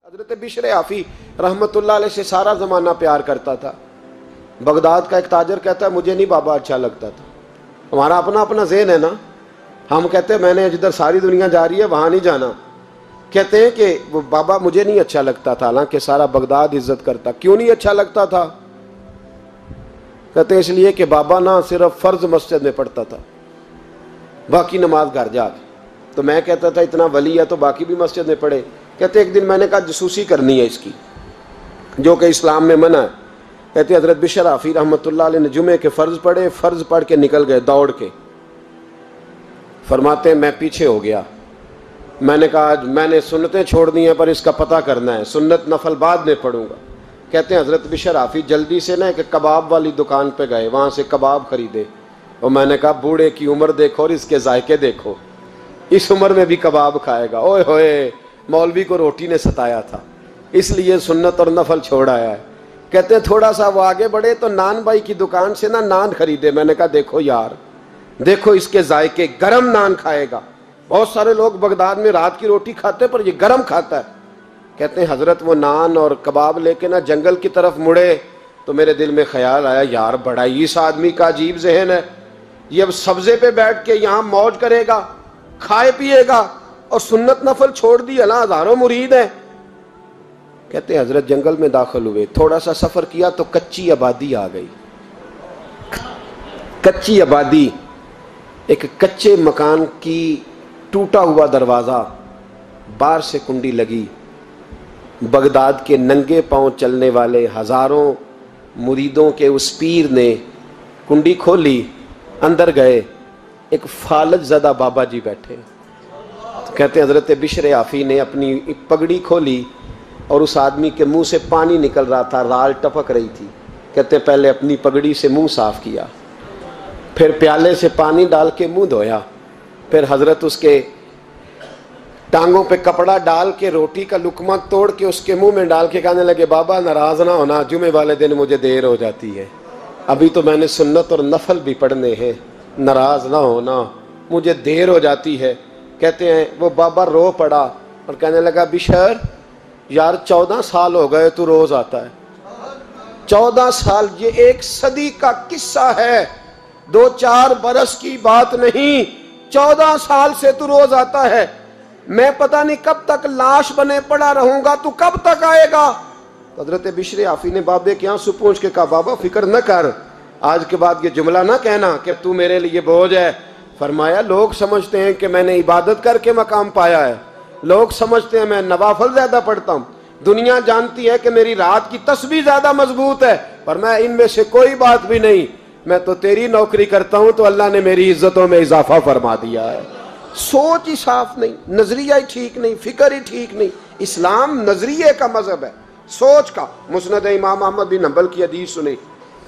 حضرت بشر عافی رحمت اللہ علیہ سے سارا زمانہ پیار کرتا تھا۔ بغداد کا ایک تاجر کہتا ہے مجھے نہیں بابا اچھا لگتا تھا۔ ہمارا اپنا اپنا ذہن ہے نا، ہم کہتے ہیں میں نے جدھر ساری دنیا جا رہی ہے وہاں نہیں جانا، کہتے ہیں کہ وہ بابا مجھے نہیں اچھا لگتا تھا، حالانکہ سارا بغداد عزت کرتا۔ کیوں نہیں اچھا لگتا تھا؟ کہتے ہیں اس لیے کہ بابا نہ صرف فرض مسجد میں پڑھتا تھا، باقی نماز گھر جا کے۔ تو میں کہتا تھا اتنا ولی ہے تو باقی بھی مسجد میں پڑھے۔ کہتے ایک دن میں نے کہا جسوسی کرنی ہے اس کی، جو کہ اسلام میں منع ہے۔ کہتے حضرت بشر عافی رحمۃ اللہ علیہ نے جمعے کے فرض پڑھے، فرض پڑھ کے نکل گئے دوڑ کے۔ فرماتے ہیں میں پیچھے ہو گیا، میں نے کہا میں نے سنتیں چھوڑ دی ہیں پر اس کا پتہ کرنا ہے، سنت نفل بعد میں پڑھوں گا۔ کہتے ہیں حضرت بشر عافی جلدی سے نا ایک کباب والی دکان پہ گئے، وہاں سے کباب خریدے، اور میں نے کہا بوڑھے کی عمر دیکھو اور اس کے ذائقے دیکھو، اس عمر میں بھی کباب کھائے گا۔ اوئے ہوئے، مولوی کو روٹی نے ستایا تھا اس لیے سنت اور نفل چھوڑ آیا ہے۔ کہتے ہیں تھوڑا سا وہ آگے بڑھے تو نان بھائی کی دکان سے نا نان خریدے۔ میں نے کہا دیکھو یار، دیکھو اس کے ذائقے، گرم نان کھائے گا۔ بہت سارے لوگ بغداد میں رات کی روٹی کھاتے پر یہ گرم کھاتا ہے۔ کہتے ہیں حضرت وہ نان اور کباب لے کے نا جنگل کی طرف مڑے تو میرے دل میں خیال آیا یار بڑا ہی اس آدمی کا عجیب ذہن ہے، یہ اب سبزے پہ بیٹھ کے یہاں موج کرے گا، کھائے پیے گا، اور سنت نفل چھوڑ دی، اللہ ہزاروں مرید ہیں۔ کہتے ہیں حضرت جنگل میں داخل ہوئے، تھوڑا سا سفر کیا تو کچی آبادی آ گئی۔ کچی آبادی، ایک کچے مکان کی ٹوٹا ہوا دروازہ، باہر سے کنڈی لگی۔ بغداد کے ننگے پاؤں چلنے والے ہزاروں مریدوں کے اس پیر نے کنڈی کھولی، اندر گئے، ایک فالج زدہ بابا جی بیٹھے۔ کہتے ہیں حضرت بشر عافی نے اپنی پگڑی کھولی اور اس آدمی کے منہ سے پانی نکل رہا تھا، رال ٹپک رہی تھی۔ کہتے ہیں پہلے اپنی پگڑی سے منہ صاف کیا، پھر پیالے سے پانی ڈال کے منہ دھویا، پھر حضرت اس کے ٹانگوں پہ کپڑا ڈال کے روٹی کا لقمہ توڑ کے اس کے منہ میں ڈال کے کہنے لگے بابا ناراض نہ ہونا، جمعے والے دن مجھے دیر ہو جاتی ہے، ابھی تو میں نے سنت اور نفل بھی پڑھنے ہیں، ناراض نہ ہونا، مجھے دیر ہو جاتی ہے۔ کہتے ہیں وہ بابا رو پڑا اور کہنے لگا بشر یار 14 سال ہو گئے تو روز آتا ہے، 14 سال، یہ 1 صدی کا قصہ ہے، 2-4 برس کی بات نہیں، 14 سال سے تو روز آتا ہے، میں پتہ نہیں کب تک لاش بنے پڑا رہوں گا، تو کب تک آئے گا؟ حضرت بشر عافی نے بابے کے آنسو پوچھ کے کہا بابا فکر نہ کر، آج کے بعد یہ جملہ نہ کہنا کہ تو میرے لیے بوجھ ہے۔ فرمایا لوگ سمجھتے ہیں کہ میں نے عبادت کر کے مقام پایا ہے، لوگ سمجھتے ہیں میں نوافل زیادہ پڑھتا ہوں، دنیا جانتی ہے کہ میری رات کی تسبیح زیادہ مضبوط ہے، پر میں ان میں سے کوئی بات بھی نہیں، میں تو تیری نوکری کرتا ہوں تو اللہ نے میری عزتوں میں اضافہ فرما دیا ہے۔ سوچ ہی صاف نہیں، نظریہ ہی ٹھیک نہیں، فکر ہی ٹھیک نہیں۔ اسلام نظریے کا مذہب ہے، سوچ کا۔ مسند امام احمد بن حنبل کی حدیث سنی،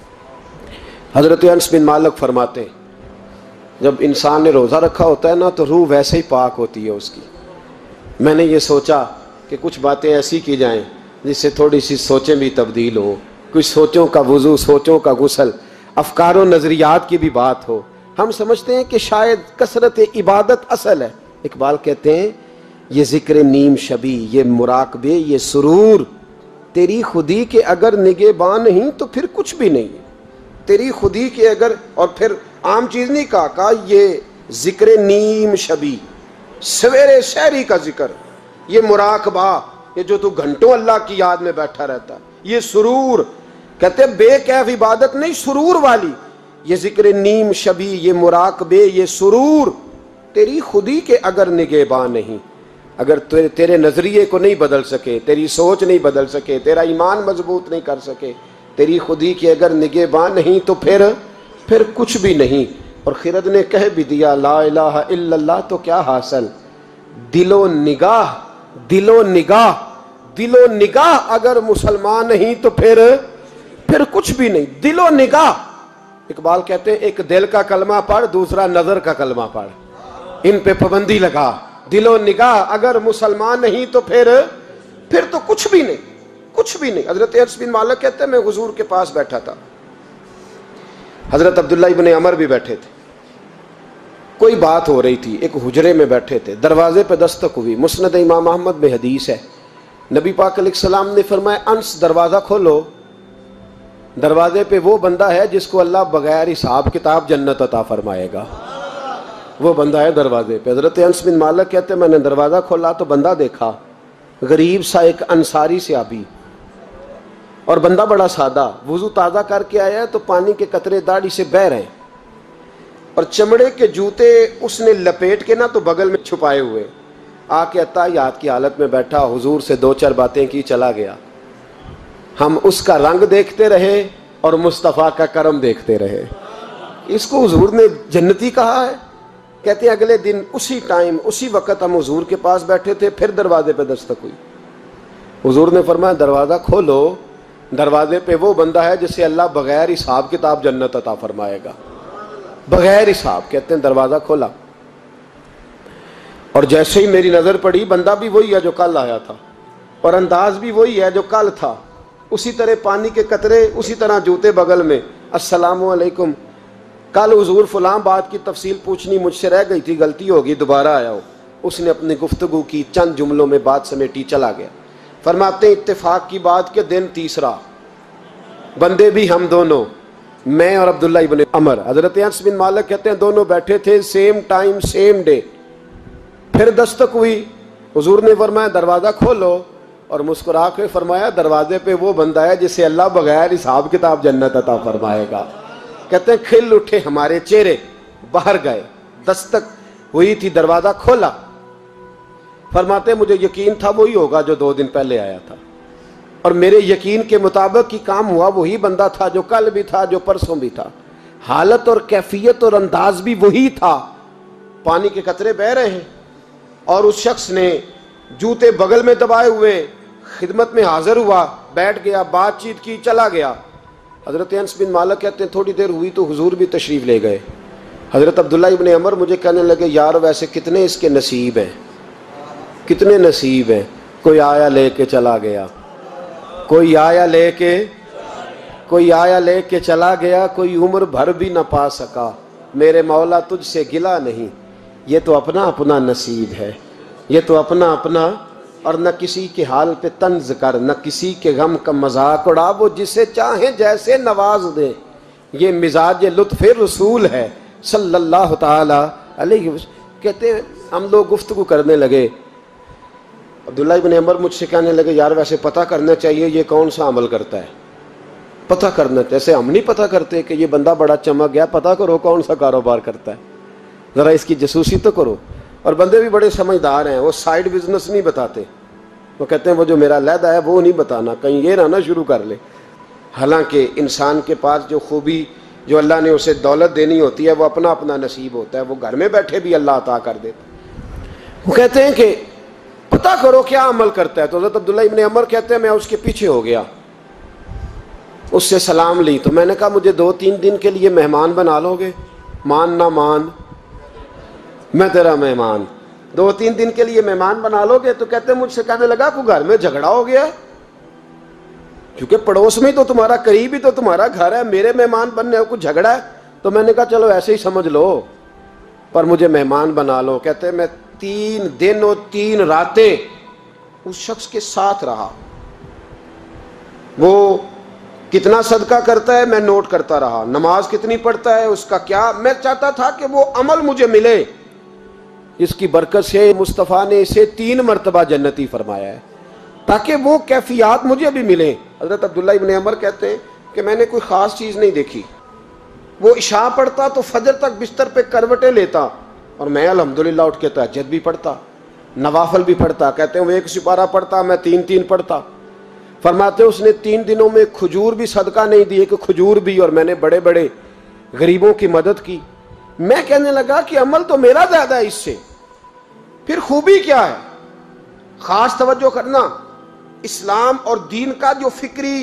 حضرت انس بن مالک فرماتے ہیں جب انسان نے روزہ رکھا ہوتا ہے نا تو روح ویسے ہی پاک ہوتی ہے اس کی۔ میں نے یہ سوچا کہ کچھ باتیں ایسی کی جائیں جس سے تھوڑی سی سوچیں بھی تبدیل ہوں، کچھ سوچوں کا وضو، سوچوں کا غسل، افکار و نظریات کی بھی بات ہو۔ ہم سمجھتے ہیں کہ شاید کثرت عبادت اصل ہے۔ اقبال کہتے ہیں یہ ذکر نیم شبی، یہ مراقبے، یہ سرور، تیری خودی کے اگر نگہباں نہیں تو پھر کچھ بھی نہیں، تیری خودی کے اگر، اور پھر عام چیز نہیں کہا یہ ذکر نیم شبی، سویرے سحری کا ذکر، یہ مراقبہ، یہ جو تو گھنٹوں اللہ کی یاد میں بیٹھا رہتا ہے، یہ سرور، کہتے ہیں بے کیف عبادت نہیں، سرور والی، یہ ذکر نیم شبی، یہ مراقبے، یہ سرور، تیری خودی کے اگر نگہباں نہیں، اگر تیرے نظریے کو نہیں بدل سکے، تیری سوچ نہیں بدل سکے، تیرا ایمان مضبوط نہیں کر سکے، تیری خودی کے اگر نگہباں نہیں تو پھر کچھ بھی نہیں۔ اور خرد نے کہہ بھی دیا لا الہ الا اللہ تو کیا حاصل، دل و نگاہ، دل و نگاہ، دل و نگاہ اگر مسلمان نہیں تو پھر کچھ بھی نہیں، دل و نگاہ۔ اقبال کہتے ہیں ایک دل کا کلمہ پڑھ، دوسرا نظر کا کلمہ پڑھ، ان پہ پابندی لگا۔ دل و نگاہ اگر مسلمان نہیں تو پھر تو کچھ بھی نہیں، کچھ بھی نہیں۔ حضرت انس بن مالک کہتے ہیں میں حضور کے پاس بیٹھا تھا، حضرت عبداللہ ابن عمر بھی بیٹھے تھے، کوئی بات ہو رہی تھی، ایک حجرے میں بیٹھے تھے، دروازے پہ دستک ہوئی۔ مسند امام احمد میں حدیث ہے نبی پاک علیہ السلام نے فرمایا انس دروازہ کھولو، دروازے پہ وہ بندہ ہے جس کو اللہ بغیر حساب کتاب جنت عطا فرمائے گا، وہ بندہ ہے دروازے پہ۔ حضرت انس بن مالک کہتے ہیں میں نے دروازہ کھولا تو بندہ دیکھا، غریب سا ایک انصاری صحابی، اور بندہ بڑا سادہ، وضو تازہ کر کے آیا ہے تو پانی کے قطرے داڑھی سے بہہ رہے ہیں، اور چمڑے کے جوتے اس نے لپیٹ کے نا تو بغل میں چھپائے ہوئے، آ کے اتحیات کی حالت میں بیٹھا، حضور سے دو چار باتیں کی، چلا گیا۔ ہم اس کا رنگ دیکھتے رہے اور مصطفیٰ کا کرم دیکھتے رہے۔ اس کو حضور نے جنتی کہا ہے۔ کہتے ہیں اگلے دن اسی ٹائم اسی وقت ہم حضور کے پاس بیٹھے تھے، پھر دروازے پہ دستک ہوئی، حضور نے فرمایا دروازہ کھولو، دروازے پہ وہ بندہ ہے جسے اللہ بغیر حساب کتاب جنت عطا فرمائے گا، بغیر حساب۔ کہتے ہیں دروازہ کھولا، اور جیسے ہی میری نظر پڑی، بندہ بھی وہی ہے جو کل آیا تھا، اور انداز بھی وہی ہے جو کل تھا، اسی طرح پانی کے قطرے، اسی طرح جوتے بغل میں، السلام علیکم، کل حضور فلاں بات کی تفصیل پوچھنی مجھ سے رہ گئی تھی، غلطی ہوگی، دوبارہ آیا ہو۔ اس نے اپنی گفتگو کی، چند جملوں میں بات سمیٹی، چلا گیا۔ فرماتے ہیں اتفاق کی بات کہ دن تیسرا، بندے بھی ہم دونوں، میں اور عبداللہ ابن عمر۔ حضرت انس بن مالک کہتے ہیں دونوں بیٹھے تھے، سیم ٹائم سیم ڈے۔ پھر دستک ہوئی، حضور نے فرمایا دروازہ کھولو، اور مسکرا کے فرمایا دروازے پہ وہ بندہ ہے جسے اللہ بغیر حساب کتاب جنت عطا فرمائے گا۔ کہتے ہیں کھل اٹھے ہمارے چہرے، باہر گئے، دستک ہوئی تھی، دروازہ کھولا۔ فرماتے ہیں مجھے یقین تھا وہی ہوگا جو 2 دن پہلے آیا تھا، اور میرے یقین کے مطابق ہی کام ہوا، وہی بندہ تھا جو کل بھی تھا، جو پرسوں بھی تھا، حالت اور کیفیت اور انداز بھی وہی تھا۔ پانی کے قطرے بہ رہے ہیں، اور اس شخص نے جوتے بغل میں دبائے ہوئے خدمت میں حاضر ہوا، بیٹھ گیا، بات چیت کی، چلا گیا۔ حضرت انس بن مالک کہتے ہیں تھوڑی دیر ہوئی تو حضور بھی تشریف لے گئے۔ حضرت عبداللہ ابن عمر مجھے کہنے لگے یار ویسے کتنے اس کے نصیب ہیں، کتنے نصیب ہیں، کوئی آیا لے کے چلا گیا، کوئی آیا لے کے چلا گیا، کوئی عمر بھر بھی نہ پا سکا، میرے مولا تجھ سے گلا نہیں، یہ تو اپنا اپنا نصیب ہے، یہ تو اپنا اپنا، اور نہ کسی کے حال پہ طنز کر، نہ کسی کے غم کا مذاق اڑا، وہ جسے چاہیں جیسے نواز دے، یہ مزاج لطف رسول ہے صلی اللہ تعالی علیہ وسلم۔ کہتے ہیں ہم لوگ گفتگو کرنے لگے، عبداللہ ابن عمر مجھ سے کہنے لگے یار ویسے پتہ کرنا چاہیے یہ کون سا عمل کرتا ہے، پتہ کرنا، جیسے ہم نہیں پتہ کرتے کہ یہ بندہ بڑا چمک گیا، پتہ کرو کون سا کاروبار کرتا ہے، ذرا اس کی جاسوسی تو کرو۔ اور بندے بھی بڑے سمجھدار ہیں، وہ سائیڈ بزنس نہیں بتاتے، وہ کہتے ہیں وہ جو میرا علیحدہ ہے وہ نہیں بتانا، کہیں یہ نہ شروع کر لے۔ حالانکہ انسان کے پاس جو خوبی، جو اللہ نے اسے دولت دینی ہوتی ہے، وہ اپنا اپنا نصیب ہوتا ہے، وہ گھر میں بیٹھے بھی اللہ عطا کر دیتا۔ وہ کہتے ہیں کہ پتہ کرو کیا عمل کرتا ہے۔ تو حضرت عبداللہ ابن عمر کہتے ہیں میں اس کے پیچھے ہو گیا، اس سے سلام لی، تو میں نے کہا مجھے 2-3 دن کے لیے مہمان بنا لو گے، مان نہ مان میں تیرا مہمان، 2-3 دن کے لیے مہمان بنا لو گے؟ تو کہتے ہیں مجھ سے کہنے لگا کوئی گھر میں جھگڑا ہو گیا، کیونکہ پڑوس میں تو تمہارا قریب ہی تو تمہارا گھر ہے، میرے مہمان بننے کو جھگڑا ہے؟ تو میں نے کہا چلو ایسے ہی سمجھ لو، پر مجھے مہمان بنا لو۔ کہتے ہیں میں 3 دن اور 3 راتیں اس شخص کے ساتھ رہا، وہ کتنا صدقہ کرتا ہے میں نوٹ کرتا رہا، نماز کتنی پڑھتا ہے، اس کا کیا، میں چاہتا تھا کہ وہ عمل مجھے ملے۔ اس کی برکت سے مصطفیٰ نے اسے 3 مرتبہ جنتی فرمایا ہے تاکہ وہ کیفیات مجھے بھی ملیں۔ حضرت عبداللہ ابن عمر کہتے ہیں کہ میں نے کوئی خاص چیز نہیں دیکھی، وہ عشاء پڑھتا تو فجر تک بستر پہ کروٹیں لیتا، اور میں الحمدللہ اٹھ کے تہجد بھی پڑھتا، نوافل بھی پڑھتا۔ کہتے ہیں وہ 1 سپارہ پڑھتا، میں 3 پڑھتا۔ فرماتے ہیں اس نے 3 دنوں میں کھجور بھی صدقہ نہیں دی، کہ کھجور بھی، اور میں نے بڑے بڑے غریبوں کی مدد کی۔ میں کہنے لگا کہ عمل تو میرا زیادہ ہے اس سے، پھر خوبی کیا ہے؟ خاص توجہ کرنا، اسلام اور دین کا جو فکری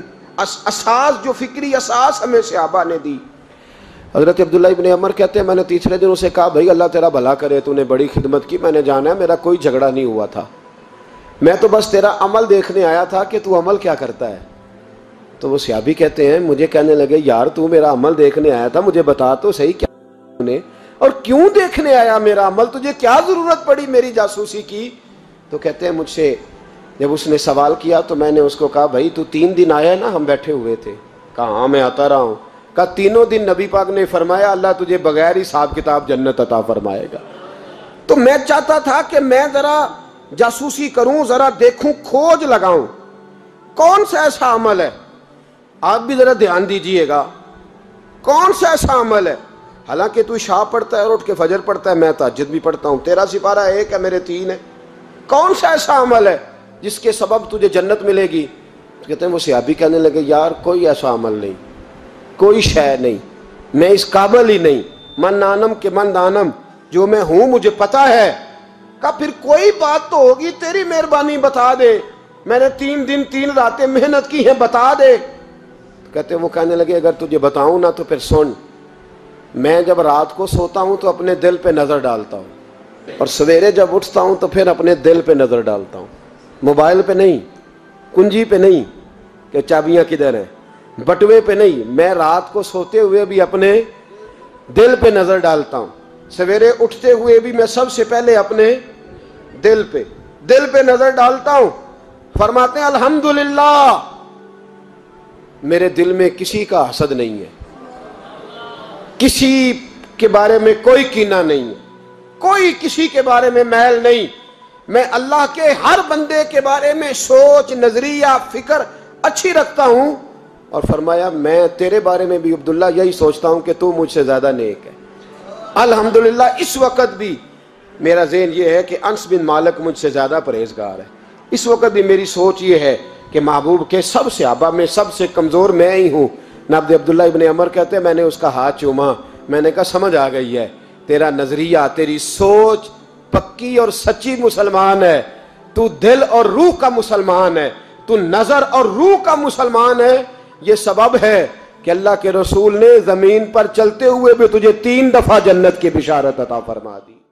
اساس ہمیں صحابہ نے دی۔ حضرت عبداللہ ابن عمر کہتے ہیں میں نے تیسرے دن اسے کہا بھائی اللہ تیرا بھلا کرے، تو نے بڑی خدمت کی، میں نے جانا ہے میرا کوئی جھگڑا نہیں ہوا تھا، میں تو بس تیرا عمل دیکھنے آیا تھا کہ تو عمل کیا کرتا ہے۔ تو وہ صحابی کہتے ہیں مجھے کہنے لگے یار تو میرا عمل دیکھنے آیا تھا، مجھے بتا تو صحیح کیا نے، اور کیوں دیکھنے آیا میرا عمل، تجھے کیا ضرورت پڑی میری جاسوسی کی؟ تو کہتے ہیں مجھ سے جب اس نے سوال کیا تو میں نے اس کو کہا بھائی تو 3 دن آیا نا ہم بیٹھے ہوئے تھے؟ کہا ہاں میں آتا رہا ہوں۔ کہا 3 دن نبی پاک نے فرمایا اللہ تجھے بغیر حساب کتاب جنت عطا فرمائے گا۔ تو میں چاہتا تھا کہ میں ذرا جاسوسی کروں، ذرا دیکھوں، کھوج لگاؤں کون سا ایسا عمل ہے، آپ بھی ذرا دھیان دیجئے گا، کون سا ایسا عمل ہے، حالانکہ تو عشاء پڑھتا ہے اور اٹھ کے فجر پڑھتا ہے، میں تہجد بھی پڑھتا ہوں، تیرا سپارہ 1 ہے میرے 3 ہے، کون سا ایسا عمل ہے جس کے سبب تجھے جنت ملے گی؟ کہتے ہیں وہ صحابی کہنے لگے یار کوئی ایسا عمل نہیں، کوئی شے نہیں، میں اس قابل ہی نہیں، من نانم کے من دانم، جو میں ہوں مجھے پتا ہے۔ کہا پھر کوئی بات تو ہوگی، تیری مہربانی بتا دے، میں نے 3 دن 3 راتیں محنت کی ہیں، بتا دے۔ کہتے ہیں وہ کہنے لگے اگر تجھے بتاؤں نا تو پھر سن، میں جب رات کو سوتا ہوں تو اپنے دل پہ نظر ڈالتا ہوں، اور سویرے جب اٹھتا ہوں تو پھر اپنے دل پہ نظر ڈالتا ہوں، موبائل پہ نہیں، کنجی پہ نہیں کہ چابیاں کدھر ہیں، بٹوے پہ نہیں، میں رات کو سوتے ہوئے بھی اپنے دل پہ نظر ڈالتا ہوں، سویرے اٹھتے ہوئے بھی میں سب سے پہلے اپنے دل پہ نظر ڈالتا ہوں۔ فرماتے ہیں الحمدللہ میرے دل میں کسی کا حسد نہیں ہے، کسی کے بارے میں کوئی کینہ نہیں ہے، کوئی کسی کے بارے میں میل نہیں، میں اللہ کے ہر بندے کے بارے میں سوچ، نظریہ، فکر اچھی رکھتا ہوں۔ اور فرمایا میں تیرے بارے میں بھی عبداللہ یہی سوچتا ہوں کہ تو مجھ سے زیادہ نیک ہے۔ الحمدللہ اس وقت بھی میرا ذہن یہ ہے کہ انس بن مالک مجھ سے زیادہ پرہیزگار ہے، اس وقت بھی میری سوچ یہ ہے کہ محبوب کے سب صحابہ میں سب سے کمزور میں ہی ہوں۔ نابد عبداللہ ابن عمر کہتے ہیں میں نے اس کا ہاتھ چوما، میں نے کہا سمجھ آ گئی ہے، تیرا نظریہ، تیری سوچ پکی اور سچی مسلمان ہے، تو دل اور روح کا مسلمان ہے، تو نظر اور روح کا مسلمان ہے۔ یہ سبب ہے کہ اللہ کے رسول نے زمین پر چلتے ہوئے بھی تجھے 3 دفعہ جنت کی بشارت عطا فرما دی۔